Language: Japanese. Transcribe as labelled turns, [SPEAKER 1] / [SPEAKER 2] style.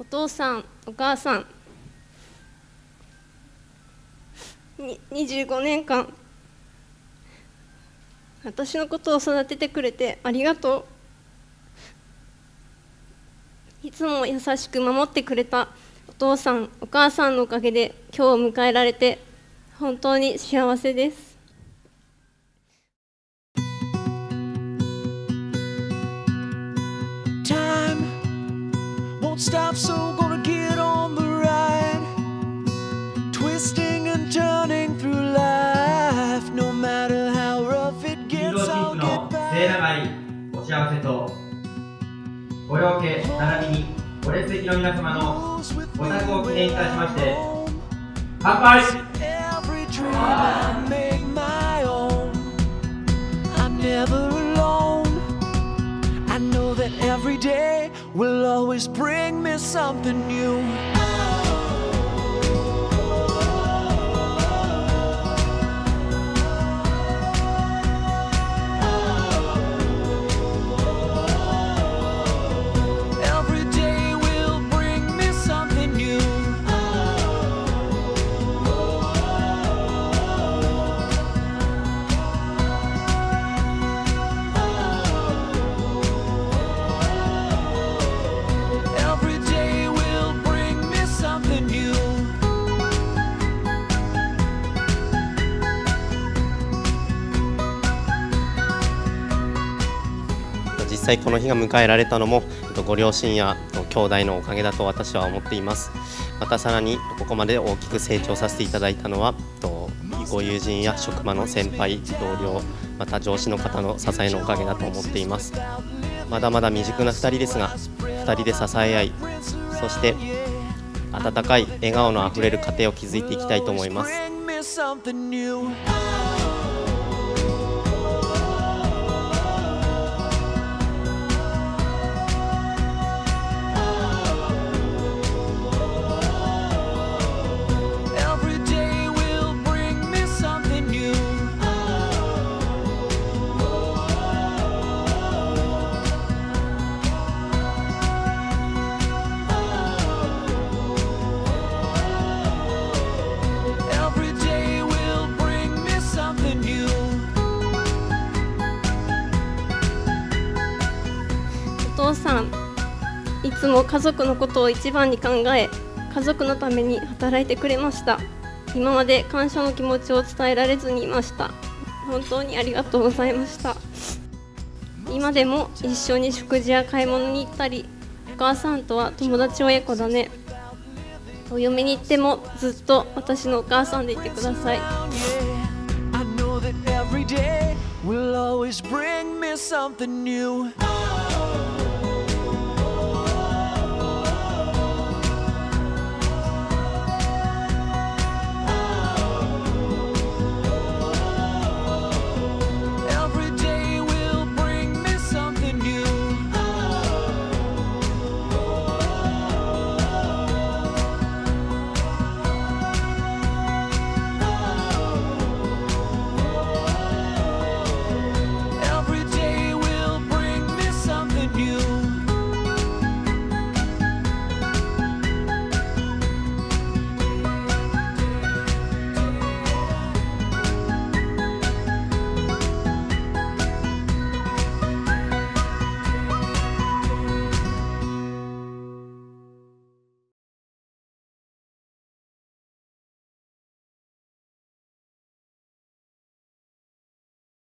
[SPEAKER 1] 父さん、お母さん、25年間私のことを育ててくれてありがとう。いつも優しく守ってくれたお父さん、お母さんのおかげで今日を迎えられて本当に幸せです。
[SPEAKER 2] Stop, so gonna get on the ride, twisting and turning through life, no matter how rough it gets, I'll get by.
[SPEAKER 3] 聖長いお幸せとご両家並びにご列席の皆様のご宅を記念いたしまして乾杯。
[SPEAKER 2] Every dream I make my own, I'm never alone. I know that every day will always bring me something new. Every day will bring me something new.
[SPEAKER 4] 実際この日が迎えられたのもご両親や兄弟のおかげだと私は思っています。またさらにここまで大きく成長させていただいたのはご友人や職場の先輩、同僚、また上司の方の支えのおかげだと思っています。まだまだ未熟な2人ですが、2人で支え合い、そして温かい笑顔のあふれる家庭を築いていきたいと思います。
[SPEAKER 1] お父さん、いつも家族のことを一番に考え、家族のために働いてくれました。今まで感謝の気持ちを伝えられずにいました。本当にありがとうございました。今でも一緒に食事や買い物に行ったり、お母さんとは友達親子だね。お嫁に行ってもずっと私のお母さんでいてください。
[SPEAKER 2] Will always bring me something new.